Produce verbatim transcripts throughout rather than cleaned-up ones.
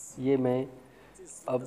ये मैं अब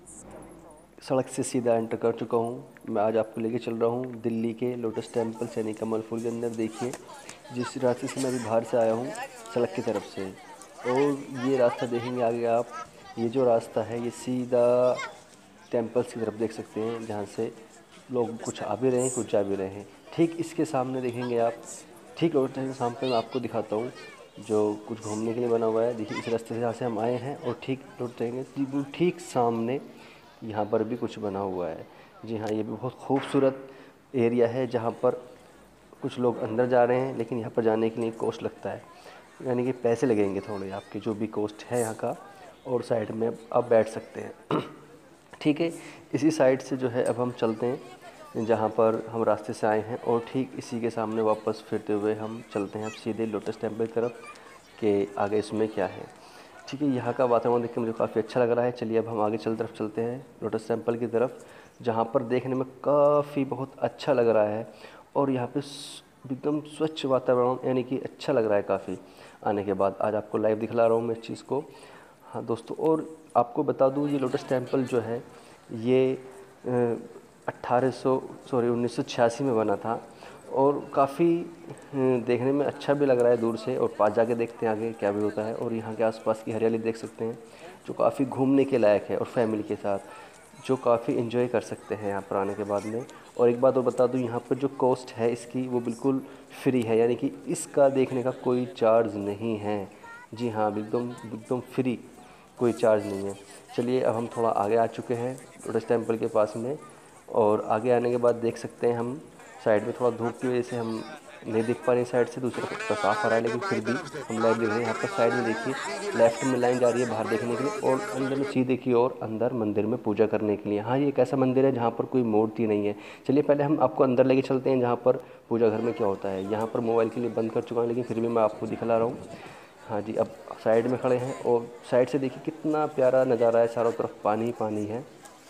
सड़क से सीधा एंटर कर चुका हूँ। मैं आज आपको लेके चल रहा हूँ दिल्ली के लोटस टेम्पल यानी कमल फूल के अंदर। देखिए जिस रास्ते से मैं अभी बाहर से आया हूँ सड़क की तरफ से, और ये रास्ता देखेंगे आगे आप, ये जो रास्ता है ये सीधा टेम्पल्स की तरफ देख सकते हैं, जहाँ से लोग कुछ आ भी रहे हैं कुछ जा भी रहे हैं। ठीक इसके सामने देखेंगे आप, ठीक रोड के सामने मैं आपको दिखाता हूँ जो कुछ घूमने के लिए बना हुआ है। देखिए इस रास्ते से जहाँ से हम आए हैं और ठीक रोड जाएंगे बिल्कुल ठीक सामने यहाँ पर भी कुछ बना हुआ है। जी हाँ, ये भी बहुत खूबसूरत एरिया है जहाँ पर कुछ लोग अंदर जा रहे हैं, लेकिन यहाँ पर जाने के लिए कॉस्ट लगता है, यानी कि पैसे लगेंगे थोड़े आपके, जो भी कॉस्ट है यहाँ का। और साइड में आप बैठ सकते हैं। ठीक है, इसी साइड से जो है अब हम चलते हैं जहाँ पर हम रास्ते से आए हैं, और ठीक इसी के सामने वापस फिरते हुए हम चलते हैं अब सीधे लोटस टेम्पल की तरफ के आगे इसमें क्या है। ठीक है, यहाँ का वातावरण देख के मुझे काफ़ी अच्छा लग रहा है। चलिए अब हम आगे चल तरफ चलते हैं लोटस टेम्पल की तरफ, जहाँ पर देखने में काफ़ी बहुत अच्छा लग रहा है। और यहाँ पे एकदम स्वच्छ वातावरण, यानी कि अच्छा लग रहा है काफ़ी। आने के बाद आज आपको लाइव दिखला रहा हूँ मैं इस चीज़ को। हाँ दोस्तों, और आपको बता दूँ ये लोटस टेम्पल जो है ये अट्ठारह सौ सॉरी उन्नीस सौ छियासी में बना था, और काफ़ी देखने में अच्छा भी लग रहा है दूर से। और पास जाके देखते हैं आगे क्या भी होता है। और यहाँ के आसपास की हरियाली देख सकते हैं जो काफ़ी घूमने के लायक है, और फैमिली के साथ जो काफ़ी इन्जॉय कर सकते हैं यहाँ पर आने के बाद में। और एक बात और बता दूँ, यहाँ पर जो कॉस्ट है इसकी वो बिल्कुल फ्री है, यानी कि इसका देखने का कोई चार्ज नहीं है। जी हाँ, एकदम एकदम फ्री, कोई चार्ज नहीं है। चलिए अब हम थोड़ा आगे आ चुके हैं लोटस टेम्पल के पास में, और आगे आने के बाद देख सकते हैं हम साइड में थोड़ा धूप की वजह से हम नहीं दिख पा रहे साइड से, दूसरा रास्ता साफ आ रहा है, लेकिन फिर भी हम लाइव देख रहे हैं। यहाँ पर साइड में देखिए लेफ्ट में लाइन जा रही है बाहर देखने के लिए, और अंदर में सीधे की और अंदर मंदिर में पूजा करने के लिए। हाँ, ये एक ऐसा मंदिर है जहाँ पर कोई मूर्ति नहीं है। चलिए पहले हम आपको अंदर लेके चलते हैं जहाँ पर पूजा घर में क्या होता है। यहाँ पर मोबाइल के लिए बंद कर चुका हूँ, लेकिन फिर भी मैं आपको दिखला रहा हूँ। हाँ जी, अब साइड में खड़े हैं, और साइड से देखिए कितना प्यारा नज़ारा है, चारों तरफ पानी ही पानी है।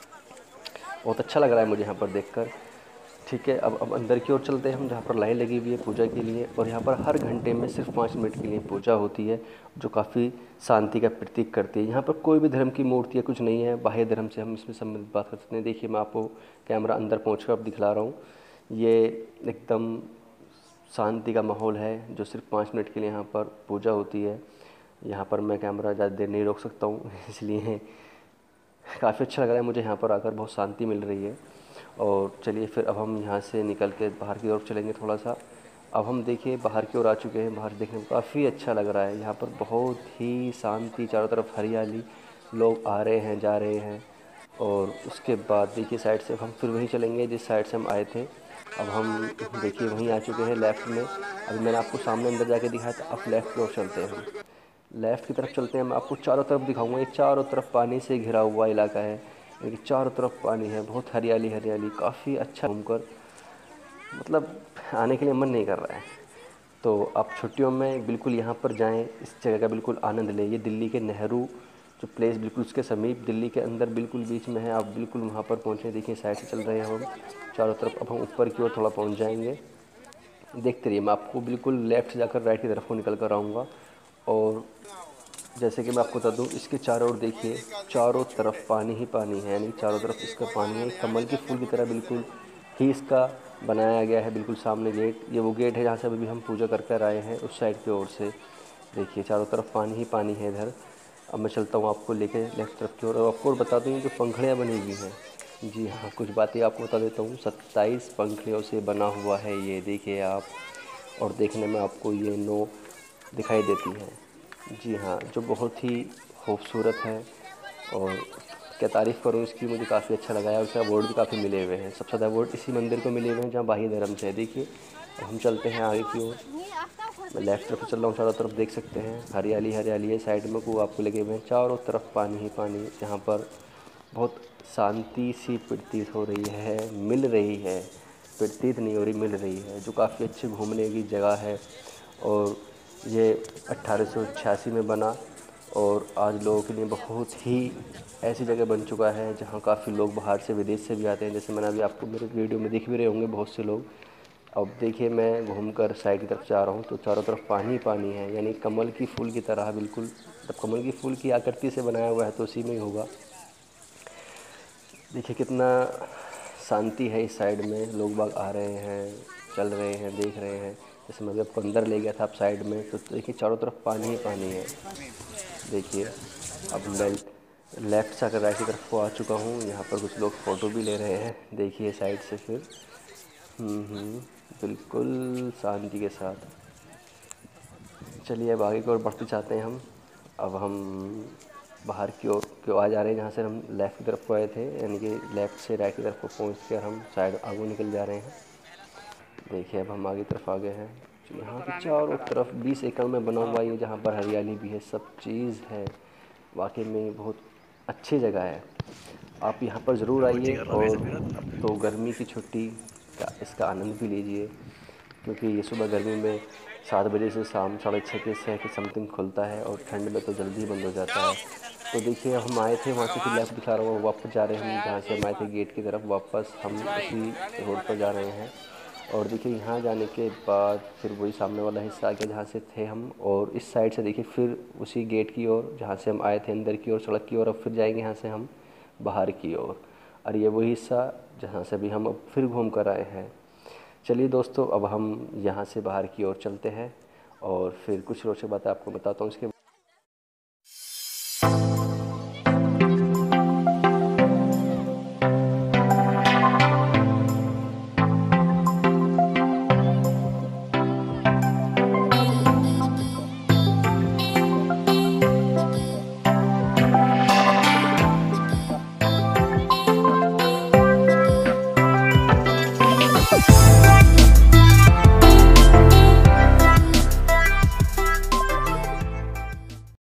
बहुत अच्छा लग रहा है मुझे यहाँ पर देखकर। ठीक है, अब अब अंदर की ओर चलते हैं हम, जहाँ पर लाइन लगी हुई है पूजा के लिए। और यहाँ पर हर घंटे में सिर्फ पाँच मिनट के लिए पूजा होती है, जो काफ़ी शांति का प्रतीक करती है। यहाँ पर कोई भी धर्म की मूर्ति या कुछ नहीं है, बाह्य धर्म से हम इसमें संबंधित बात कर सकते हैं। देखिए मैं आपको कैमरा अंदर पहुँच कर अब दिखला रहा हूँ। ये एकदम शांति का माहौल है, जो सिर्फ पाँच मिनट के लिए यहाँ पर पूजा होती है। यहाँ पर मैं कैमरा ज़्यादा देर नहीं रोक सकता हूँ, इसलिए काफ़ी अच्छा लग रहा है मुझे यहाँ पर आकर, बहुत शांति मिल रही है। और चलिए फिर अब हम यहाँ से निकल के बाहर की ओर चलेंगे थोड़ा सा। अब हम देखिए बाहर की ओर आ चुके हैं। बाहर देखने में काफ़ी अच्छा लग रहा है, यहाँ पर बहुत ही शांति, चारों तरफ हरियाली, लोग आ रहे हैं जा रहे हैं। और उसके बाद देखिए साइड से हम फिर वहीं चलेंगे जिस साइड से हम आए थे। अब हम देखिए वहीं आ चुके हैं लेफ़्ट में। अभी मैंने आपको सामने अंदर जाके दिखाया था, अब लेफ़्ट की ओर चलते हैं हम। लेफ़्ट की तरफ चलते हैं, मैं आपको चारों तरफ दिखाऊंगा। ये चारों तरफ पानी से घिरा हुआ इलाका है, यानी कि चारों तरफ पानी है, बहुत हरियाली हरियाली, काफ़ी अच्छा घूमकर मतलब आने के लिए मन नहीं कर रहा है। तो आप छुट्टियों में बिल्कुल यहाँ पर जाएं, इस जगह का बिल्कुल आनंद लें। ये दिल्ली के नेहरू जो प्लेस बिल्कुल उसके समीप, दिल्ली के अंदर बिल्कुल बीच में है, आप बिल्कुल वहाँ पर पहुँचें। देखिए साइड से चल रहे हैं हम चारों तरफ। अब हम ऊपर की ओर थोड़ा पहुँच जाएंगे, देखते रहिए। मैं आपको बिल्कुल लेफ़्ट से जाकर राइट की तरफ को निकल कर आऊँगा। और जैसे कि मैं आपको बता दूँ, इसके चारों ओर देखिए, चारों तरफ पानी ही पानी है, यानी चारों तरफ इसका पानी है। कमल के फूल की तरह बिल्कुल ही इसका बनाया गया है। बिल्कुल सामने गेट, ये वो गेट है जहाँ से अभी हम पूजा कर कर आए हैं, उस साइड की ओर से। देखिए चारों तरफ पानी ही पानी है इधर। अब मैं चलता हूँ आपको लेके लेफ्ट तरफ की ओर। और आपको बता दूँ, ये जो पंखड़ियाँ बनी हुई हैं, जी हाँ, कुछ बातें आपको बता देता हूँ। सत्ताईस पंखड़ियों से बना हुआ है ये, देखिए आप। और देखने में आपको ये नौ दिखाई देती हैं। जी हाँ, जो बहुत ही खूबसूरत है। और क्या तारीफ़ करूँ इसकी, मुझे काफ़ी अच्छा लगा है। उसे अवार्ड भी काफ़ी मिले हुए हैं, सबसे ज़्यादा अवार्ड इसी मंदिर को मिले हुए हैं जहाँ बाह्य धर्म से है। देखिए अब हम चलते हैं आगे की ओर। मैं लेफ़्ट तरफ चल रहा हूँ, चारों तरफ देख सकते हैं हरियाली हरियाली है। साइड में को आपको लगे हुए हैं, चारों तरफ पानी ही पानी, जहाँ पर बहुत शांति सी प्रतीत हो रही है, मिल रही है, प्रतीत नहीं हो रही, मिल रही है, जो काफ़ी अच्छी घूमने की जगह है। और ये अट्ठारह सौ छियासी में बना, और आज लोगों के लिए बहुत ही ऐसी जगह बन चुका है जहाँ काफ़ी लोग बाहर से विदेश से भी आते हैं। जैसे मैंने अभी आपको मेरे वीडियो में दिख भी रहे होंगे बहुत से लोग, अब देखिए मैं घूमकर साइड की तरफ जा रहा हूँ तो चारों तरफ पानी ही पानी है, यानी कमल की फूल की तरह बिल्कुल। जब कमल की फूल की आकृति से बनाया हुआ है तो उसी में ही होगा। देखिए कितना शांति है इस साइड में, लोग बाग आ रहे हैं, चल रहे हैं, देख रहे हैं। जैसे मैं अभी आपको अंदर ले गया था आप साइड में, तो देखिए चारों तरफ पानी ही पानी है। देखिए अब मैं लेफ़्ट से अगर राइट की तरफ को आ चुका हूँ, यहाँ पर कुछ लोग फ़ोटो भी ले रहे हैं, देखिए साइड से फिर। हम्म हम्म, बिल्कुल शांति के साथ। चलिए अब आगे की ओर बढ़ते चाहते हैं हम। अब हम बाहर की ओर क्यों आ जा रहे हैं, जहाँ से हम लेफ़्ट की तरफ को आए थे, यानी कि लेफ़्ट से राइट की तरफ को पहुँच कर हम साइड आगे निकल जा रहे हैं। देखिए अब हम आगे तरफ आ गए हैं। तो यहाँ की चारों तरफ बीस एकड़ में बना हुआ ये, जहाँ पर हरियाली भी है, सब चीज़ है। वाकई में बहुत अच्छी जगह है, आप यहाँ पर ज़रूर आइए। और अब तो गर्मी की छुट्टी का इसका आनंद भी लीजिए, क्योंकि ये सुबह गर्मी में सात बजे से शाम साढ़े छः के छः के समथिंग खुलता है, और ठंड में तो जल्दी ही बंद हो जाता है। तो देखिए अब हम आए थे वहाँ से, फिर लेफ़्ट दिखा रहा हूँ, वापस जा रहे हैं हम जहाँ से हम आए थे गेट की तरफ, वापस हम उसी रोड पर जा रहे हैं। और देखिए यहाँ जाने के बाद फिर वही सामने वाला हिस्सा आ गया जहाँ से थे हम, और इस साइड से देखिए फिर उसी गेट की ओर जहाँ से हम आए थे अंदर की ओर, सड़क की ओर। अब फिर जाएंगे यहाँ से हम बाहर की ओर, और ये वही हिस्सा जहाँ से अभी हम अब फिर घूम कर आए हैं। चलिए दोस्तों, अब हम यहाँ से बाहर की ओर चलते हैं और फिर कुछ रोचक बातें आपको बताता हूँ इसके